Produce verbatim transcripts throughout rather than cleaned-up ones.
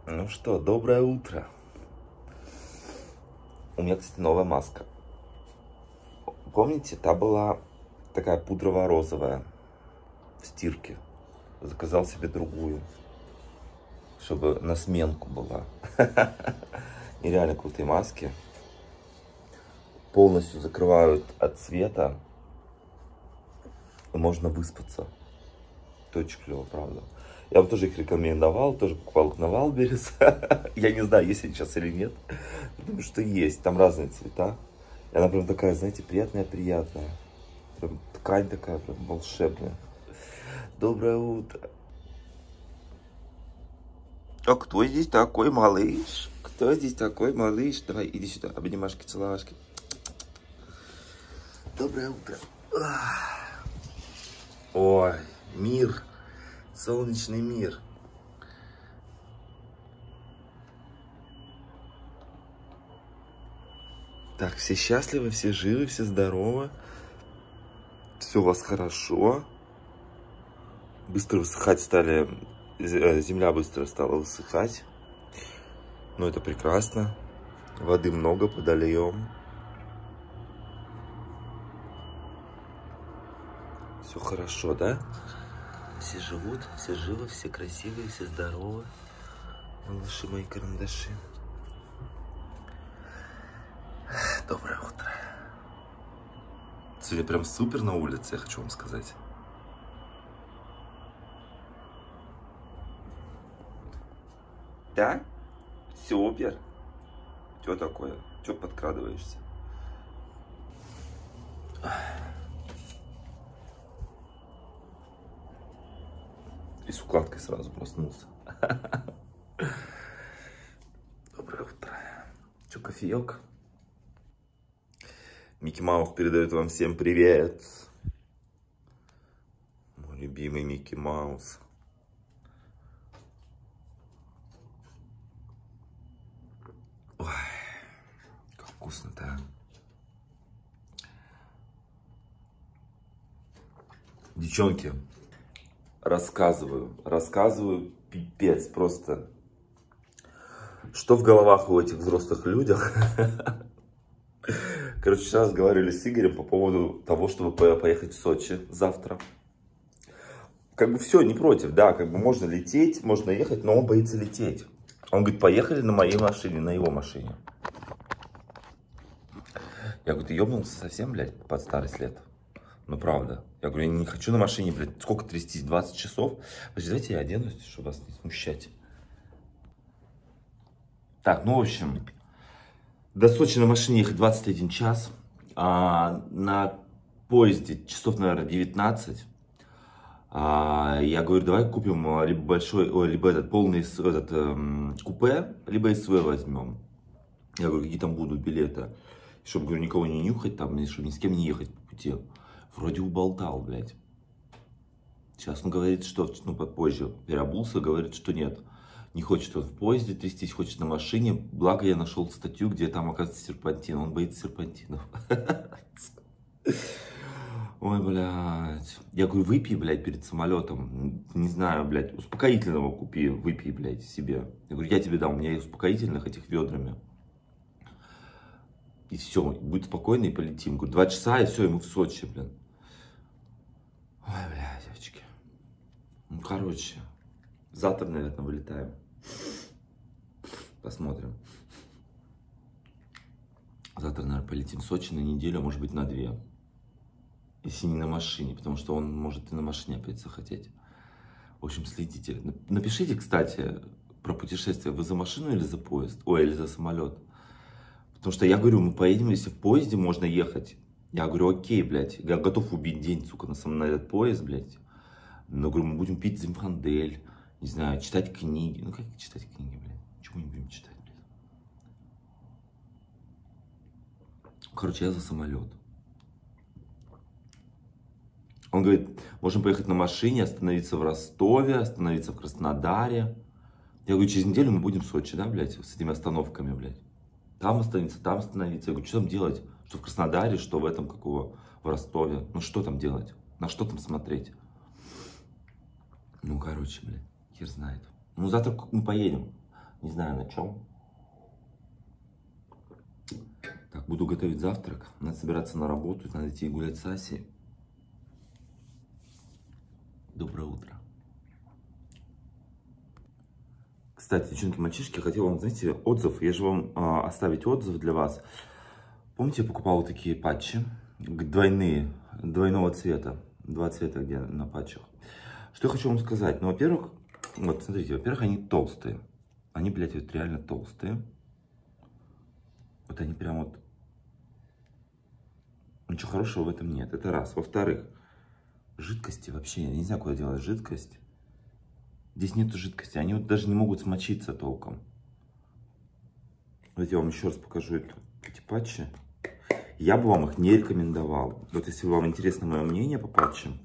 Ну что, доброе утро. У меня, кстати, новая маска. Помните, та была такая пудрово-розовая в стирке. Заказал себе другую, чтобы на сменку была. Нереально крутые маски. Полностью закрывают от света. И можно выспаться. Это очень клево, правда. Я бы тоже их рекомендовал, тоже покупал их на Валберес. Я не знаю, есть они сейчас или нет. Потому что есть, там разные цвета. И она прям такая, знаете, приятная-приятная. Прям ткань такая, прям волшебная. Доброе утро. А кто здесь такой малыш? Кто здесь такой малыш? Давай, иди сюда, обнимашки, целовашки. Доброе утро. Ой, мир. Солнечный мир. Так, все счастливы, все живы, все здоровы. Все у вас хорошо. Быстро высыхать стали. Земля быстро стала высыхать. Но это прекрасно. Воды много, подольем. Все хорошо, да? Все живут, все живы, все красивые, все здоровы. Малыши мои карандаши. Доброе утро. Сегодня прям супер на улице, я хочу вам сказать. Да? Супер. Что такое? Что подкрадываешься? И с укладкой сразу проснулся. Доброе утро. Что, кофеек? Микки Маус передает вам всем привет. Мой любимый Микки Маус. Ой, как вкусно-то, а? Девчонки, рассказываю, рассказываю, пипец, просто. Что в головах у этих взрослых людях? Короче, сейчас разговаривали с Игорем по поводу того, чтобы поехать в Сочи завтра. Как бы все, не против, да, как бы можно лететь, можно ехать, но он боится лететь. Он говорит, поехали на моей машине, на его машине. Я говорю, ты ебнулся совсем, блядь, под старость лет? Ну, правда. Я говорю, я не хочу на машине, блядь, сколько трястись, двадцать часов? Подожди, давайте я оденусь, чтобы вас не смущать. Так, ну, в общем, до Сочи на машине ехать двадцать один час, а на поезде часов, наверное, девятнадцать. А, я говорю, давай купим либо большой, ой, либо этот полный этот, эм, купе, либо СВ возьмем. Я говорю, какие там будут билеты, чтобы, говорю, никого не нюхать там, чтобы ни с кем не ехать по пути. Вроде уболтал, блядь. Сейчас он говорит, что, ну, позже переобулся, говорит, что нет. Не хочет он в поезде трястись, хочет на машине. Благо я нашел статью, где там, оказывается, серпантин. Он боится серпантинов. Ой, блядь. Я говорю, выпей, блядь, перед самолетом. Не знаю, блядь, успокоительного купи, выпей, блядь, себе. Я говорю, я тебе дам, у меня есть успокоительных этих ведрами. И все, будет спокойно и полетим. Говорю, два часа, и все, и мы в Сочи, блин. Ой, блядь, девочки. Ну, короче, завтра, наверное, вылетаем. Посмотрим. Завтра, наверное, полетим в Сочи на неделю, а может быть, на две. Если не на машине, потому что он может и на машине опять захотеть. В общем, следите. Напишите, кстати, про путешествие. Вы за машину или за поезд? Ой, или за самолет? Потому что я говорю, мы поедем, если в поезде можно ехать. Я говорю, окей, блядь, я готов убить день, сука, на, сам, на этот поезд, блядь. Но, говорю, мы будем пить Зимфандель, не знаю, читать книги. Ну, как читать книги, блядь? Чего мы не будем читать, блядь? Короче, я за самолет. Он говорит, можем поехать на машине, остановиться в Ростове, остановиться в Краснодаре. Я говорю, через неделю мы будем в Сочи, да, блядь, с этими остановками, блядь. Там остановиться, там остановиться. Я говорю, что там делать? Что в Краснодаре, что в этом, какого, в Ростове. Ну, что там делать? На что там смотреть? Ну, короче, блядь, хер знает. Ну, завтра мы поедем. Не знаю на чем. Так, буду готовить завтрак. Надо собираться на работу, надо идти гулять с Асей. Доброе утро. Кстати, девчонки, мальчишки, хотел вам, знаете, отзыв. Я же вам э, оставить отзыв для вас. Помните, я покупал вот такие патчи, двойные, двойного цвета. Два цвета где на патчах. Что я хочу вам сказать. Ну, во-первых, вот, смотрите, во-первых, они толстые. Они, блядь, вот реально толстые. Вот они прям вот... Ничего хорошего в этом нет. Это раз. Во-вторых, жидкости вообще, я не знаю, куда делать жидкость. Здесь нету жидкости. Они вот даже не могут смочиться толком. Давайте я вам еще раз покажу это, эти патчи. Я бы вам их не рекомендовал. Вот если вам интересно мое мнение по патчам,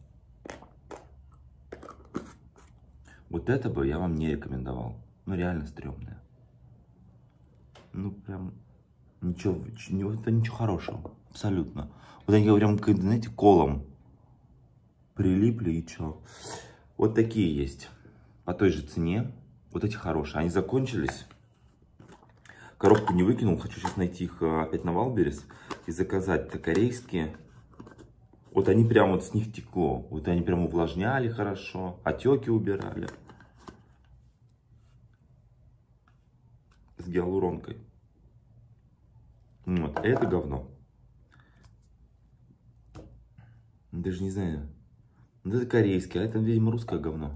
вот это бы я вам не рекомендовал. Ну, реально стрёмное. Ну, прям ничего, это ничего хорошего. Абсолютно. Вот они прям, знаете, колом прилипли и чё. Вот такие есть. По той же цене. Вот эти хорошие. Они закончились. Коробку не выкинул. Хочу сейчас найти их опять на Wildberries и заказать. Это корейские. Вот они прям вот с них текло. Вот они прям увлажняли хорошо. Отеки убирали. С гиалуронкой. Вот. Это говно. Даже не знаю. Вот это корейское. А это, видимо, русское говно.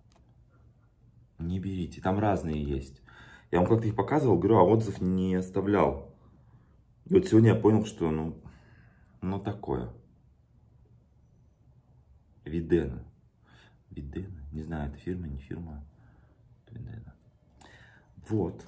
Не берите. Там разные есть. Я вам как-то их показывал, говорю, а отзыв не оставлял. И вот сегодня я понял, что, ну, ну такое. Видена. Видена. Не знаю, это фирма, не фирма. Видена. Вот.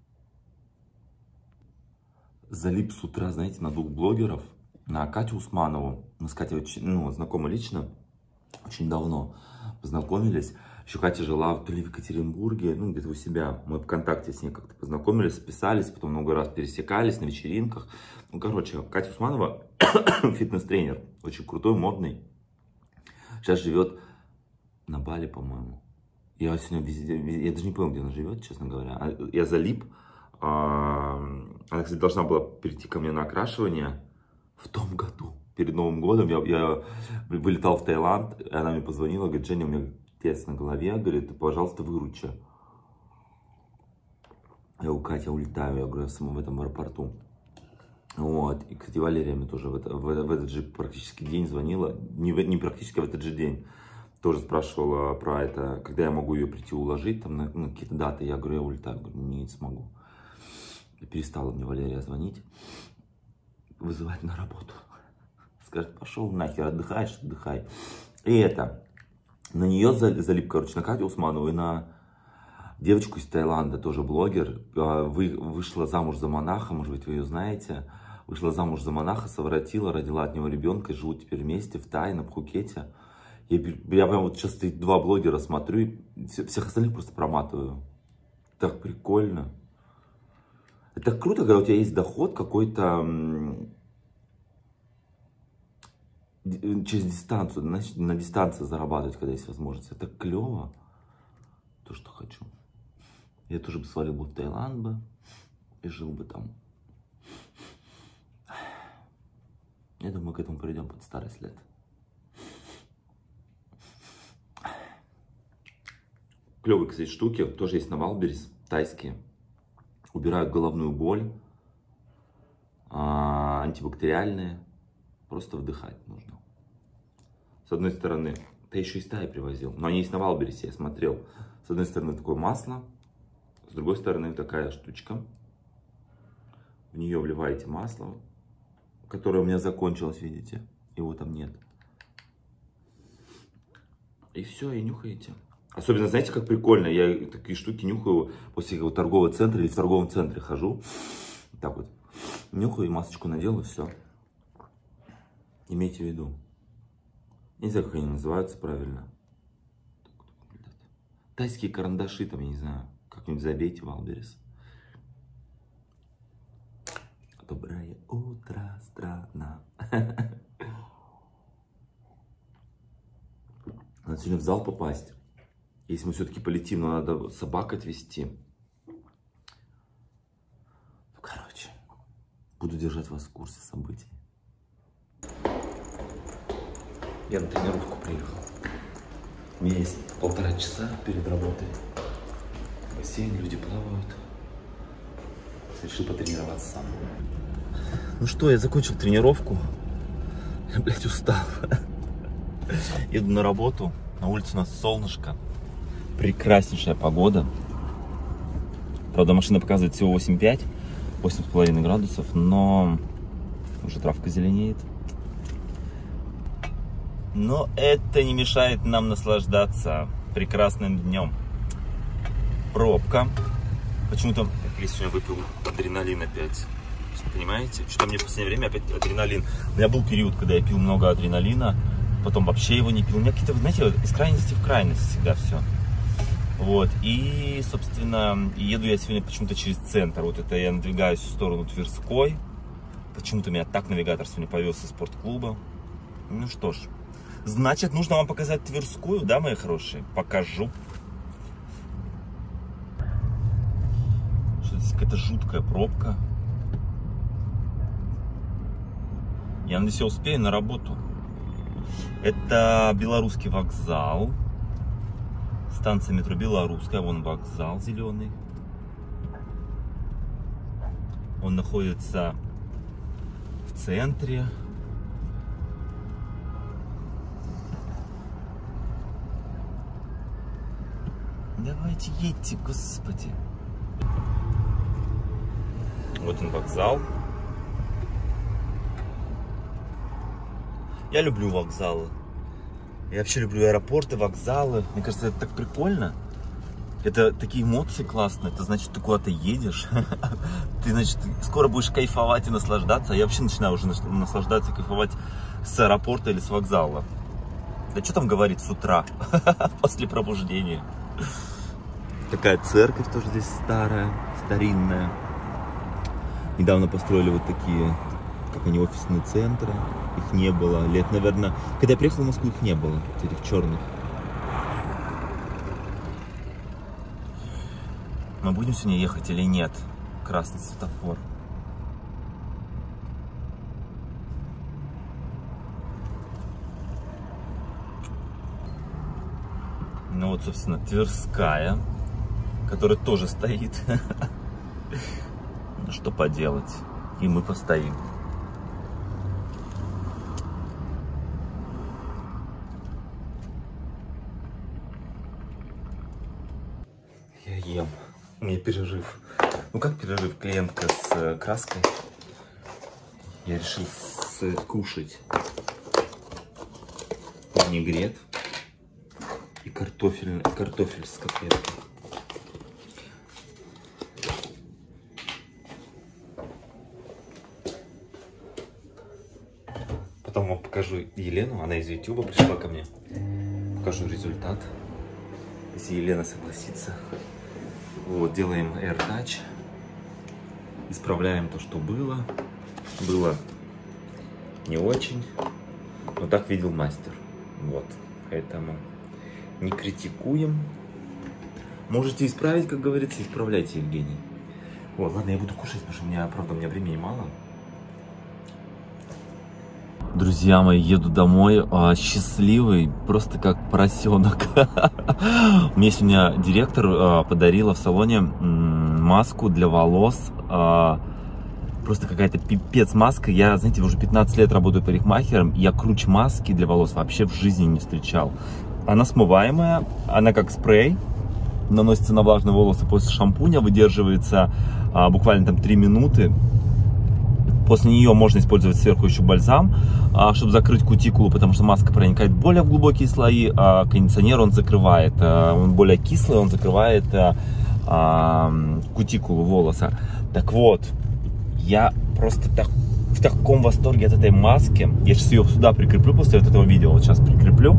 Залип с утра, знаете, на двух блогеров. На Катю Усманову. Мы с Катей очень, ну, знакомы лично. Очень давно познакомились. Еще Катя жила то ли в Екатеринбурге, ну, где-то у себя. Мы ВКонтакте с ней как-то познакомились, списались, потом много раз пересекались на вечеринках. Ну, короче, Катя Усманова фитнес-тренер. Очень крутой, модный. Сейчас живет на Бали, по-моему. Я сегодня везде, я даже не помню, где она живет, честно говоря. Я залип. Она, кстати, должна была прийти ко мне на окрашивание в том году. Перед Новым годом я, я вылетал в Таиланд, и она мне позвонила, говорит, Женя, у меня тец на голове, говорит, пожалуйста, выручи. Я говорю, Катя, улетаю, я говорю, я в самом этом аэропорту. Вот, и, кстати, Валерия мне тоже в, это, в, в этот же практически день звонила, не, в, не практически, а в этот же день. Тоже спрашивала про это, когда я могу ее прийти уложить, там, на, на какие-то даты. Я говорю, я улетаю, я говорю, не смогу. И перестала мне Валерия звонить, вызывать на работу. Скажет, пошел нахер, отдыхаешь, отдыхай. И это, на нее залип, короче, на Катю Усманову и на девочку из Таиланда, тоже блогер. Вы, вышла замуж за монаха, может быть, вы ее знаете. Вышла замуж за монаха, совратила, родила от него ребенка, живут теперь вместе в Тае, на Пхукете. Я, я прям вот сейчас эти два блогера смотрю, всех остальных просто проматываю. Так прикольно. Это круто, когда у тебя есть доход какой-то через дистанцию, на, на дистанции зарабатывать, когда есть возможность. Это клево. То, что хочу. Я тоже бы свалил бы в Таиланд бы и жил бы там. Я думаю, к этому придем под старость лет. Клевые, кстати, штуки. Тоже есть на Wildberries, тайские. Убирают головную боль. А, антибактериальные. Просто вдыхать нужно. С одной стороны, ты еще из Таи привозил. Но они есть на Wildberries, я смотрел. С одной стороны, такое масло. С другой стороны, такая штучка. В нее вливаете масло, которое у меня закончилось, видите. Его там нет. И все, и нюхаете. Особенно, знаете, как прикольно. Я такие штуки нюхаю после торгового центра или в торговом центре хожу. Так вот. Нюхаю и масочку надел, и все. Имейте в виду. Не знаю, как они называются правильно. Тайские карандаши там, я не знаю. Как-нибудь забейте в Wildberries. Доброе утро, страна. Надо сегодня в зал попасть. Если мы все-таки полетим, но надо собак отвезти. Короче, буду держать вас в курсе событий. Я на тренировку приехал. У меня есть полтора часа перед работой. Бассейн, люди плавают. Решил потренироваться сам. Ну что, я закончил тренировку. Я, блядь, устал. Еду на работу. На улице у нас солнышко. Прекраснейшая погода. Правда, машина показывает всего восемь пять, восемь с половиной градусов, но уже травка зеленеет. Но это не мешает нам наслаждаться прекрасным днем. Пробка. Почему-то я сегодня выпил адреналин опять. Понимаете? Что-то мне в последнее время опять адреналин. У меня был период, когда я пил много адреналина, потом вообще его не пил. У меня какие-то, знаете, из крайности в крайность всегда все. Вот. И, собственно, еду я сегодня почему-то через центр. Вот это я надвигаюсь в сторону Тверской. Почему-то меня так навигатор сегодня повез из спортклуба. Ну что ж. Значит, нужно вам показать Тверскую, да, мои хорошие? Покажу. Что здесь какая-то жуткая пробка. Я надеюсь, я успею на работу. Это Белорусский вокзал. Станция метро Белорусская. Вон вокзал зеленый. Он находится в центре. Давайте едьте, господи. Вот он вокзал. Я люблю вокзалы. Я вообще люблю аэропорты, вокзалы. Мне кажется, это так прикольно. Это такие эмоции классные. Это значит, ты куда-то едешь. Ты, значит, скоро будешь кайфовать и наслаждаться. Я вообще начинаю уже наслаждаться и кайфовать с аэропорта или с вокзала. Да что там говорить с утра, после пробуждения. Такая церковь тоже здесь старая, старинная. Недавно построили вот такие, как они, офисные центры. Их не было лет, наверное, когда я приехал в Москву, их не было, этих черных. Мы будем сегодня ехать или нет? Красный светофор. Ну вот, собственно, Тверская, которая тоже стоит. Ну что поделать? И мы постоим. Я ем. У меня перерыв. Ну как перерыв? Клиентка с краской. Я решил скушать винегрет и картофель, картофель с котлеткой. Потом вам покажу Елену, она из ютуба пришла ко мне. Покажу результат, если Елена согласится. Вот, делаем AirTouch. Исправляем то, что было. Было не очень, но так видел мастер. Вот, поэтому не критикуем. Можете исправить, как говорится, исправляйте, Евгений. Вот, ладно, я буду кушать, потому что у меня, правда, у меня времени мало. Друзья мои, еду домой, а, счастливый, просто как поросенок. Мне сегодня директор а, подарила в салоне м, маску для волос. А, просто какая-то пипец маска. Я, знаете, уже пятнадцать лет работаю парикмахером. Я круче маски для волос вообще в жизни не встречал. Она смываемая, она как спрей. Наносится на влажные волосы после шампуня, выдерживается а, буквально там три минуты. После нее можно использовать сверху еще бальзам, чтобы закрыть кутикулу, потому что маска проникает более в глубокие слои, а кондиционер он закрывает, он более кислый, он закрывает кутикулу волоса. Так вот, я просто так, в таком восторге от этой маски. Я сейчас ее сюда прикреплю после вот этого видео, вот сейчас прикреплю.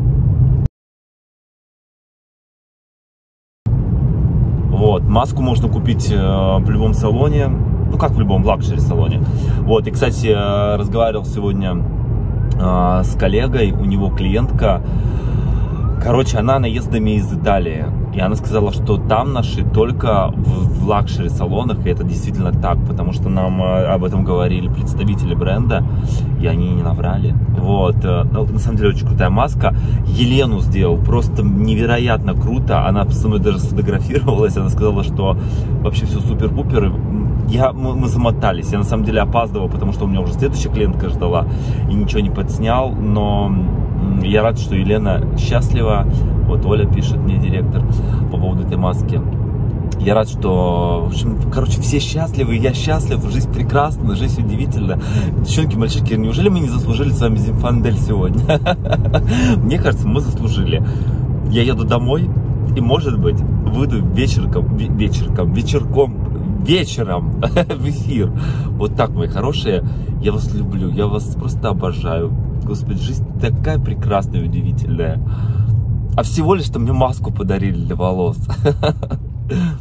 Вот, маску можно купить в любом салоне. Ну, как в любом лакшери-салоне. Вот, и, кстати, разговаривал сегодня э, с коллегой, у него клиентка Короче, она наездами из Италии. И она сказала, что там наши только в, в лакшери-салонах. И это действительно так, потому что нам об этом говорили представители бренда. И они не наврали. Вот. Ну, на самом деле, очень крутая маска. Елену сделал просто невероятно круто. Она со мной даже сфотографировалась. Она сказала, что вообще все супер-пупер. Я, мы, мы замотались. Я на самом деле опаздывал, потому что у меня уже следующая клиентка ждала. И ничего не подснял. Но я рад, что Елена счастлива. Вот Оля пишет мне, директор, по поводу этой маски. Я рад, что, в общем, короче, все счастливы, я счастлив, жизнь прекрасна, жизнь удивительна. Девчонки, мальчишки, неужели мы не заслужили с вами Зимфандель сегодня? Мне кажется, мы заслужили. Я еду домой и, может быть, выйду вечерком, вечерком, вечерком, вечером в эфир. Вот так, мои хорошие. Я вас люблю, я вас просто обожаю. Господи, жизнь такая прекрасная и удивительная. А всего лишь, что мне маску подарили для волос.